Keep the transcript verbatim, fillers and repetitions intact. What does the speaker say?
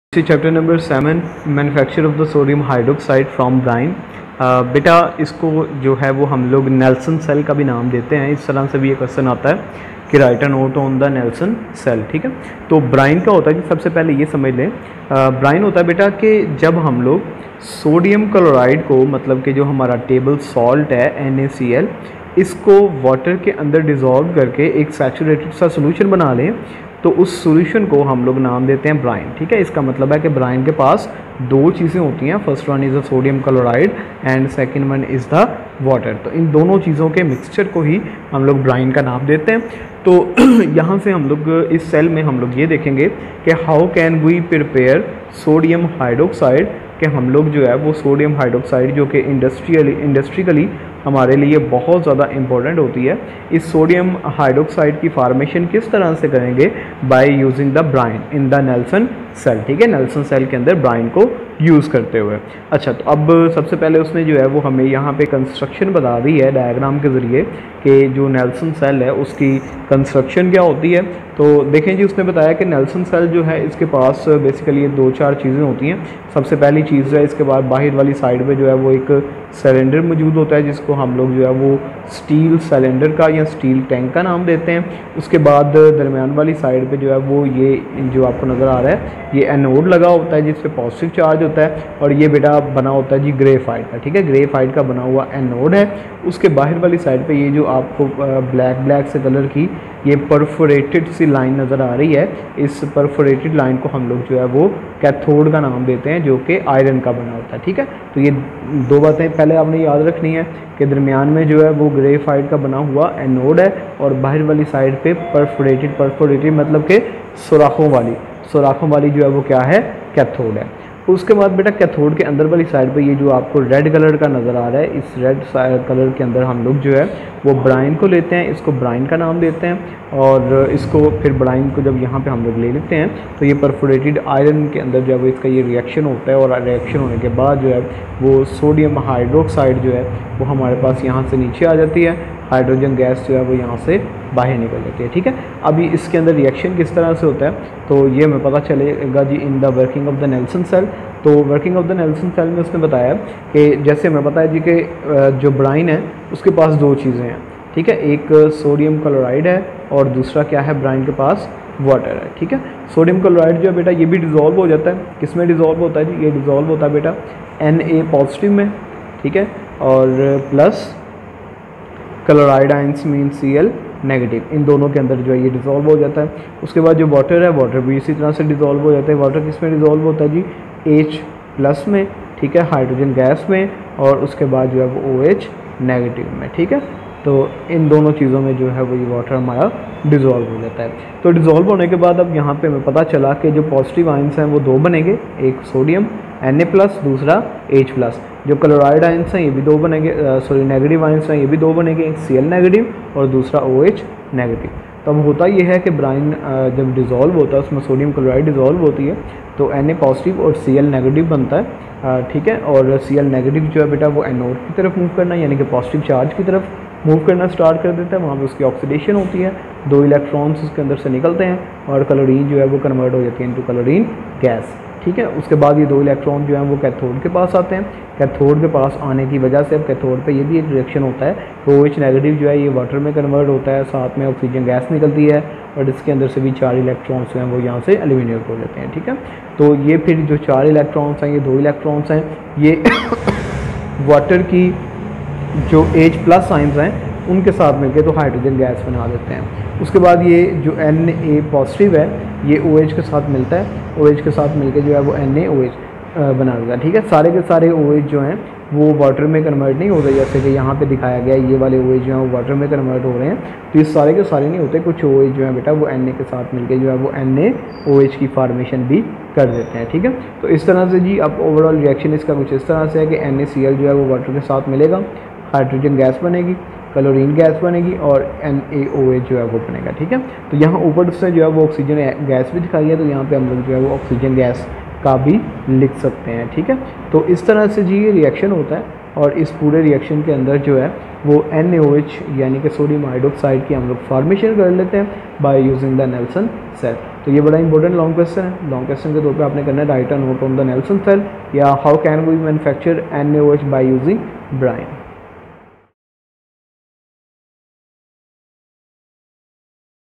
Chapter number seven manufacture of the sodium hydroxide from brine. बेटा इसको जो है वो हम लोग नेल्सन सेल का भी नाम देते हैं। इस तरह से भी ये क्वेश्चन आता है कि write a note on the Nelson cell. ठीक है, तो ब्राइन क्या होता है कि सबसे पहले ये समझ लें, ब्राइन होता है बेटा कि जब हम लोग सोडियम क्लोराइड को, मतलब कि जो हमारा टेबल सॉल्ट है एन ए सी एल, इसको वाटर के अंदर डिज़ोल्व करके एक सैचुरेटेड सा सोल्यूशन बना लें तो उस सॉल्यूशन को हम लोग नाम देते हैं ब्राइन। ठीक है, इसका मतलब है कि ब्राइन के पास दो चीज़ें होती हैं, first one is the sodium chloride and second one is the water. तो इन दोनों चीज़ों के मिक्सचर को ही हम लोग ब्राइन का नाम देते हैं। तो यहाँ से हम लोग इस सेल में हम लोग ये देखेंगे कि how can we prepare sodium hydroxide, कि हम लोग जो है वो सोडियम हाइड्रोक्साइड जो कि इंडस्ट्रियली इंडस्ट्रिकली हमारे लिए बहुत ज़्यादा इम्पोर्टेंट होती है, इस सोडियम हाइड्रोक्साइड की फार्मेशन किस तरह से करेंगे, by using the brine in the Nelson cell. ठीक है, नेल्सन सेल के अंदर ब्राइन को यूज़ करते हुए। अच्छा, तो अब सबसे पहले उसने जो है वो हमें यहाँ पे कंस्ट्रक्शन बता दी है डायग्राम के ज़रिए कि जो नेल्सन सेल है उसकी कंस्ट्रक्शन क्या होती है। तो देखें जी, उसने बताया कि नेल्सन सेल जो है इसके पास बेसिकली दो चार चीज़ें होती हैं। सबसे पहली चीज़ जो है, इसके बाद बाहर वाली साइड पे जो है वो एक सिलेंडर मौजूद होता है जिसको हम लोग जो है वो स्टील सिलेंडर का या स्टील टैंक का नाम देते हैं। उसके बाद दरमियान वाली साइड पे जो है वो ये जो आपको नज़र आ रहा है ये एनोड लगा होता है जिस पे पॉजिटिव चार्ज होता है, और ये बेटा बना होता है जी ग्रेफाइट का। ठीक है, ग्रेफाइट का बना हुआ एनोड है। उसके बाहर वाली साइड पे ये जो आपको ब्लैक ब्लैक से कलर की ये परफोरेटेड सी लाइन नज़र आ रही है, इस परफोरेटेड लाइन को हम लोग जो है वो कैथोड का नाम देते हैं, जो कि आयरन का बना होता है। ठीक है, तो ये दो बातें पहले आपने याद रखनी है कि दरमियान में जो है वो ग्रेफाइट का बना हुआ एनोड है और बाहर वाली साइड पे परफोरेटेड परफोरेटेड मतलब कि सुराखों वाली सुराखों वाली जो है वो क्या है, कैथोड है। उसके बाद बेटा कैथोड के अंदर वाली साइड पे ये जो आपको रेड कलर का नज़र आ रहा है, इस रेड कलर के अंदर हम लोग जो है वो ब्राइन को लेते हैं, इसको ब्राइन का नाम देते हैं। और इसको फिर ब्राइन को जब यहाँ पे हम लोग ले लेते हैं तो ये परफोरेटेड आयरन के अंदर जो है वो इसका ये रिएक्शन होता है, और रिएक्शन होने के बाद जो है वो सोडियम हाइड्रोक्साइड जो है वो हमारे पास यहाँ से नीचे आ जाती है, हाइड्रोजन गैस जो है वो यहाँ से बाहर निकल जाती है। ठीक है, अभी इसके अंदर रिएक्शन किस तरह से होता है तो ये हमें पता चलेगा जी in the working of the Nelson cell. तो working of the Nelson cell में उसने बताया कि जैसे हमें पता है जी कि जो ब्राइन है उसके पास दो चीज़ें हैं। ठीक है, एक सोडियम क्लोराइड है और दूसरा क्या है, ब्राइन के पास वाटर है। ठीक है, सोडियम क्लोराइड जो है बेटा ये भी डिज़ोल्व हो जाता है। किस में डिज़ोल्व होता है जी, ये डिज़ोल्व होता है बेटा एन ए पॉजिटिव में। ठीक है, और plus chloride ions mean C L negative, इन दोनों के अंदर जो है ये डिज़ोल्व हो जाता है। उसके बाद जो वाटर है, वाटर भी इसी तरह से डिज़ोल्व हो जाता है। वाटर किस में डिज़ोल्व होता है जी, एच प्लस में। ठीक है, हाइड्रोजन गैस में, और उसके बाद जो है वो ओ एच नेगेटिव में। ठीक है, तो इन दोनों चीज़ों में जो है वो ये वाटर हमारा डिज़ोल्व हो जाता है। तो डिज़ोल्व होने के बाद अब यहाँ पे हमें पता चला कि जो पॉजिटिव आयंस हैं वो दो बनेंगे, एक सोडियम एन ए प्लस, दूसरा एच प्लस। जो क्लोराइड आयंस हैं ये भी दो बनेंगे, सॉरी नेगेटिव आयंस हैं ये भी दो बनेंगे, एक सी एल नेगेटिव और दूसरा ओ एच नेगेटिव। तो अब होता ये है कि ब्राइन जब डिज़ोल्व होता है उसमें सोडियम क्लोराइड डिज़ोल्व होती है तो एन ए पॉजिटिव और सी एल नेगेटिव बनता है। ठीक है, और सी एल नेगेटिव जो है बेटा वो एनोड की तरफ मूव करना, यानी कि पॉजिटिव चार्ज की तरफ मूव करना स्टार्ट कर देता है। वहाँ पे उसकी ऑक्सीडेशन होती है, दो इलेक्ट्रॉन्स उसके अंदर से निकलते हैं और क्लोरीन जो है वो कन्वर्ट हो जाती है इनटू क्लोरीन गैस। ठीक है, उसके बाद ये दो इलेक्ट्रॉन जो हैं वो कैथोड के पास आते हैं। कैथोड के पास आने की वजह से अब कैथोड पे ये भी एक रिएक्शन होता है, तो ओ एच नेगेटिव जो है ये वाटर में कन्वर्ट होता है, साथ में ऑक्सीजन गैस निकलती है और इसके अंदर से भी चार इलेक्ट्रॉन्स जो हैं वो यहाँ से एलिमिनेट हो जाते हैं। ठीक है, तो ये फिर जो चार इलेक्ट्रॉन्स हैं, ये दो इलेक्ट्रॉन्स हैं, ये वाटर की जो एच प्लस आयंस हैं उनके साथ मिलके तो हाइड्रोजन गैस बना देते हैं। उसके बाद ये जो एन ए पॉजिटिव है ये ओ एच के साथ मिलता है, ओ एच के साथ मिलके जो है वो एन ए ओ एच बना देता है। ठीक है, सारे के सारे ओ एच जो हैं वो वाटर में कन्वर्ट नहीं होते, जैसे कि यहाँ पे दिखाया गया ये वाले ओ एच जो हैं वो वाटर में कन्वर्ट हो रहे हैं, तो ये सारे के सारे नहीं होते। कुछ ओ एच जो है बेटा वो एन ए के साथ मिलके जो है वो एन ए ओ एच की फार्मेशन भी कर देते हैं। ठीक है, तो इस तरह से जी अब ओवरऑल रिएक्शन इसका कुछ इस तरह से है कि एन ए सी एल जो है वो वाटर के साथ मिलेगा, हाइड्रोजन गैस बनेगी, क्लोरीन गैस बनेगी और एन ए ओ एच जो है वो बनेगा। ठीक है, तो यहाँ ऊपर से जो है वो ऑक्सीजन गैस भी दिखाई है, तो यहाँ पे हम लोग जो है वो ऑक्सीजन गैस का भी लिख सकते हैं। ठीक है, तो इस तरह से जी ये रिएक्शन होता है, और इस पूरे रिएक्शन के अंदर जो है वो एन ए ओ एच यानी कि सोडियम हाइड्रोक्साइड की हम लोग फॉर्मेशन कर लेते हैं by using the Nelson cell. तो ये बड़ा इंपॉर्टेंट लॉन्ग क्वेश्चन है। लॉन्ग क्वेश्चन के तौर पे आपने करना है write a note on the Nelson cell या how can we manufacture N A O H by using Bryan.